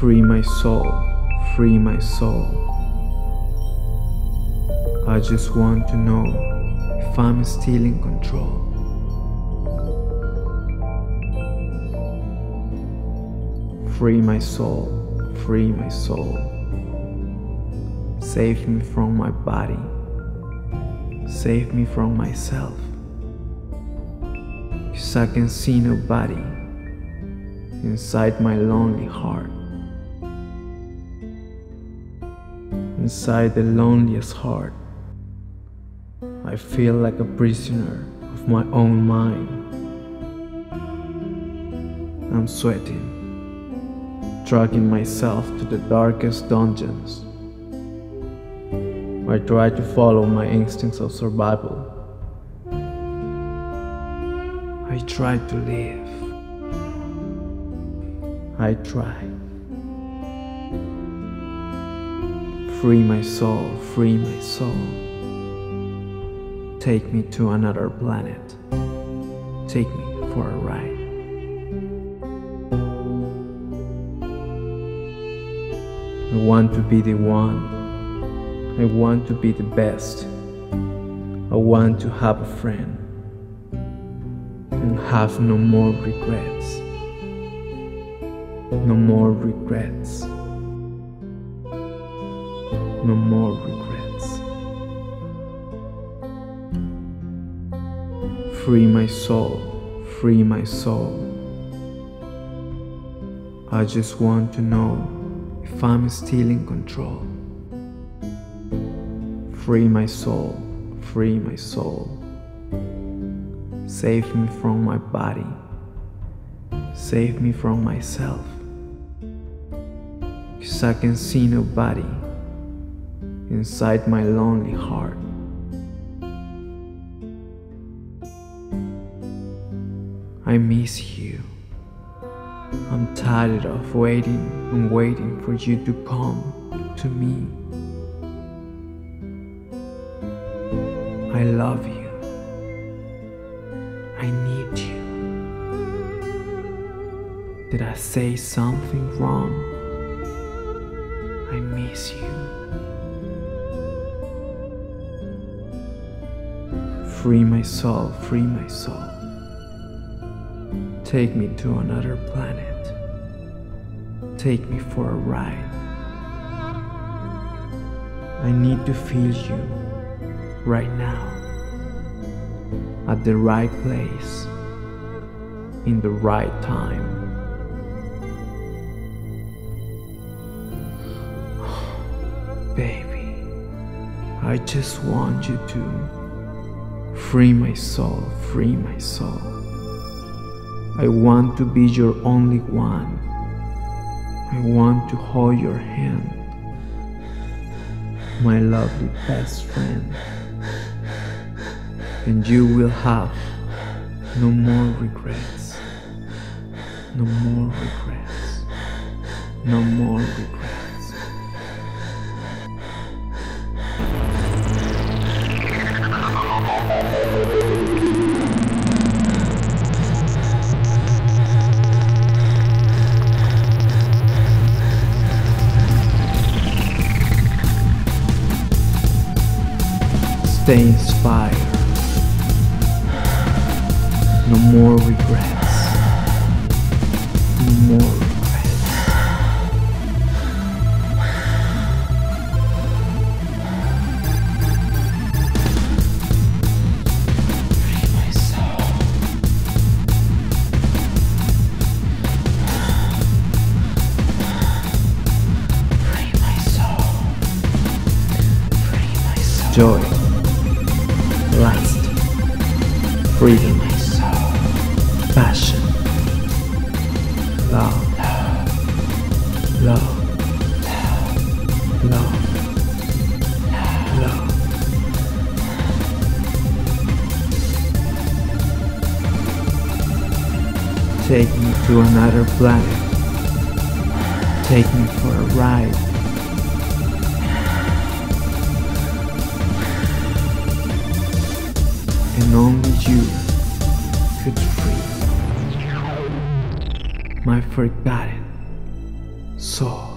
Free my soul, free my soul. I just want to know if I'm still in control. Free my soul, free my soul. Save me from my body, save me from myself. 'Cause I can see nobody inside my lonely heart. Inside the loneliest heart, I feel like a prisoner of my own mind. I'm sweating, dragging myself to the darkest dungeons. I try to follow my instincts of survival. I try to live. I try. Free my soul, free my soul. Take me to another planet. Take me for a ride. I want to be the one. I want to be the best. I want to have a friend and have no more regrets. No more regrets. No more regrets. Free my soul, free my soul. I just want to know if I'm still in control. Free my soul, free my soul. Save me from my body, save me from myself. 'Cause I can see nobody inside my lonely heart. I miss you. I'm tired of waiting and waiting for you to come to me. I love you. I need you. Did I say something wrong? I miss you. Free my soul, free my soul. Take me to another planet. Take me for a ride. I need to feel you right now, at the right place, in the right time. Baby, I just want you to free my soul, free my soul. I want to be your only one. I want to hold your hand, my lovely best friend. And you will have no more regrets. No more regrets. No more regrets. Stay inspired. No more regrets. No more regrets. Free my soul. Free my soul. Free my soul. Joy. Last. Freedom. Passion. Love. Love. Love. Love. Take me to another planet. Take me for a ride. And only you could free my forgotten soul.